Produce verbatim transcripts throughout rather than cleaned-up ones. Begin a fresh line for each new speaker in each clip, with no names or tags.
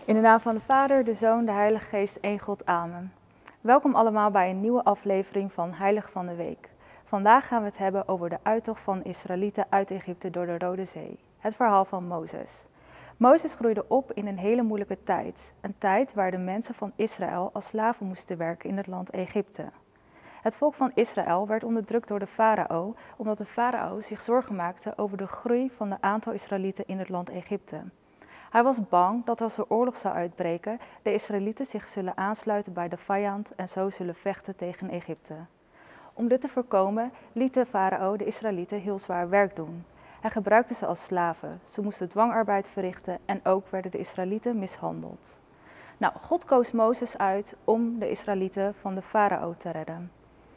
In de naam van de Vader, de Zoon, de Heilige Geest, één God, amen. Welkom allemaal bij een nieuwe aflevering van Heilig van de Week. Vandaag gaan we het hebben over de uittocht van de Israëlieten uit Egypte door de Rode Zee. Het verhaal van Mozes. Mozes groeide op in een hele moeilijke tijd. Een tijd waar de mensen van Israël als slaven moesten werken in het land Egypte. Het volk van Israël werd onderdrukt door de farao, omdat de farao zich zorgen maakte over de groei van het aantal Israëlieten in het land Egypte. Hij was bang dat als er oorlog zou uitbreken, de Israëlieten zich zullen aansluiten bij de vijand en zo zullen vechten tegen Egypte. Om dit te voorkomen liet de farao de Israëlieten heel zwaar werk doen. Hij gebruikte ze als slaven, ze moesten dwangarbeid verrichten en ook werden de Israëlieten mishandeld. Nou, God koos Mozes uit om de Israëlieten van de farao te redden.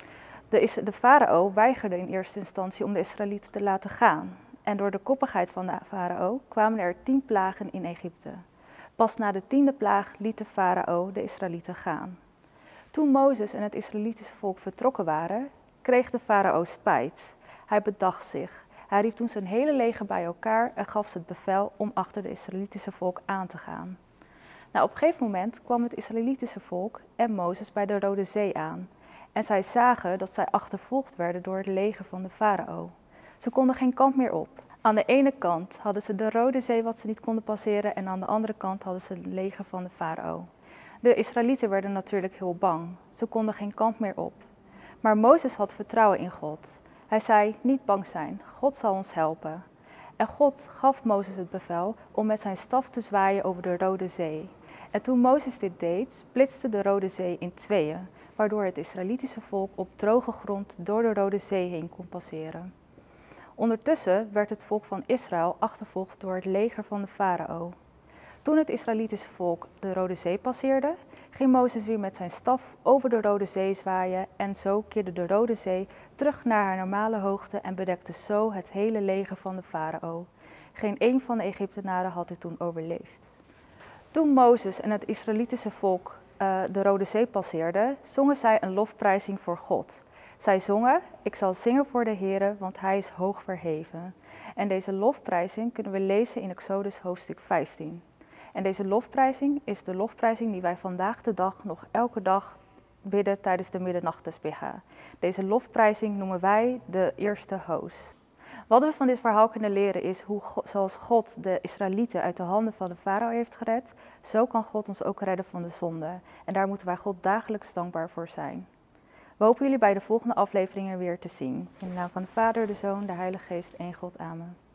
De, de farao weigerde in eerste instantie om de Israëlieten te laten gaan. En door de koppigheid van de farao kwamen er tien plagen in Egypte. Pas na de tiende plaag liet de farao de Israëlieten gaan. Toen Mozes en het Israëlitische volk vertrokken waren, kreeg de farao spijt. Hij bedacht zich. Hij riep toen zijn hele leger bij elkaar en gaf ze het bevel om achter het Israëlitische volk aan te gaan. Nou, op een gegeven moment kwam het Israëlitische volk en Mozes bij de Rode Zee aan. En zij zagen dat zij achtervolgd werden door het leger van de farao. Ze konden geen kant meer op. Aan de ene kant hadden ze de Rode Zee wat ze niet konden passeren en aan de andere kant hadden ze het leger van de farao. De Israëlieten werden natuurlijk heel bang. Ze konden geen kant meer op. Maar Mozes had vertrouwen in God. Hij zei, niet bang zijn, God zal ons helpen. En God gaf Mozes het bevel om met zijn staf te zwaaien over de Rode Zee. En toen Mozes dit deed, splitste de Rode Zee in tweeën, waardoor het Israëlitische volk op droge grond door de Rode Zee heen kon passeren. Ondertussen werd het volk van Israël achtervolgd door het leger van de farao. Toen het Israëlitische volk de Rode Zee passeerde, ging Mozes weer met zijn staf over de Rode Zee zwaaien en zo keerde de Rode Zee terug naar haar normale hoogte en bedekte zo het hele leger van de farao. Geen een van de Egyptenaren had dit toen overleefd. Toen Mozes en het Israëlitische volk uh, de Rode Zee passeerden, zongen zij een lofprijzing voor God. Zij zongen, ik zal zingen voor de Heere, want hij is hoog verheven. En deze lofprijzing kunnen we lezen in Exodus hoofdstuk vijftien. En deze lofprijzing is de lofprijzing die wij vandaag de dag nog elke dag bidden tijdens de middernachtesbigha. Deze lofprijzing noemen wij de eerste hoos. Wat we van dit verhaal kunnen leren is hoe God, zoals God de Israëlieten uit de handen van de farao heeft gered, zo kan God ons ook redden van de zonde. En daar moeten wij God dagelijks dankbaar voor zijn. We hopen jullie bij de volgende afleveringen weer te zien. In de naam van de Vader, de Zoon, de Heilige Geest, één God, amen.